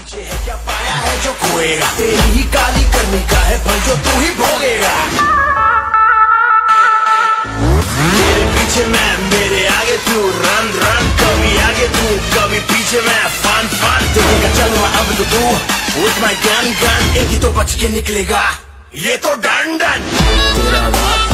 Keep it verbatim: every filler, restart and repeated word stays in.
पीछे है क्या पाया है जो खोएगा, तेरी ही काली करने का है फल जो तू ही भोगेगा। मेरे पीछे मैं, मेरे आगे तू, रन रन, कभी आगे तू कभी पीछे मैं, फन फन देखेगा चलो अब तो तू with my gun gun, एक ही तो बच के निकलेगा ये तो डन डन। तेरा बाप